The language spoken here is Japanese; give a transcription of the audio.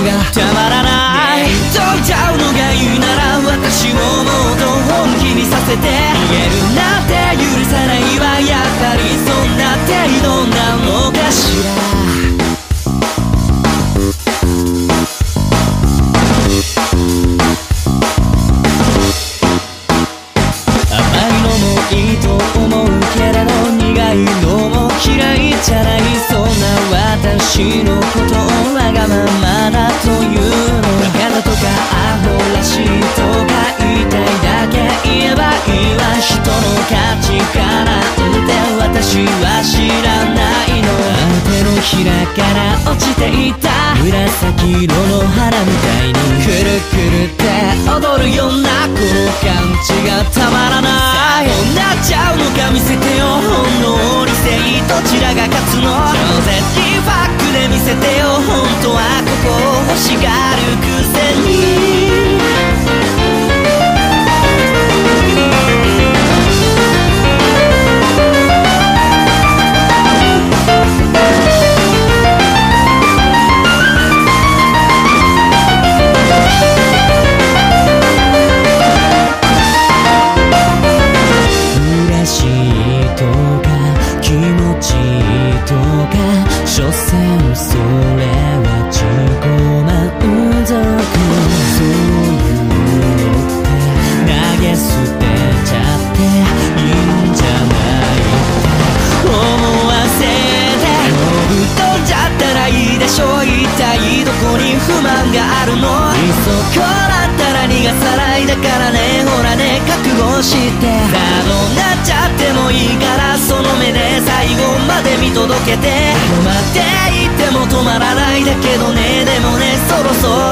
がたまらない。解いちゃうのがいいなら私をもっと本気にさせて、逃げるなんて許さないわ。やはりそんな程度なのかしら。甘いのもいいと思うけれど苦いのも嫌いじゃない。そんな私のことをわがままだというの。バカだとかアホらしいとか言いたいだけ言えばいいわ。人の価値観なんて私は知らないの。手のひらから落ちていた紫色の花みたいにくるくるって踊るようなこの感じがたまらない。どうなっちゃうのか見せてよ。本能理性どちらが勝つの。超絶ファックで見せてよ。本当はここを欲しがるくせに。嬉しいとか気持ちいいとか所詮それは自己満足。そういうのって投げ捨てちゃっていいんじゃないって思わせて、もうぶっ飛んじゃったらいいでしょう。一体どこに不満があるの。いっそこうなったら逃がさないだからね。ほらね覚悟してさあどうなっちゃってもいいからその目で最後まで見届けて。止まっていっても止まらないだけどね。でもねそろそろ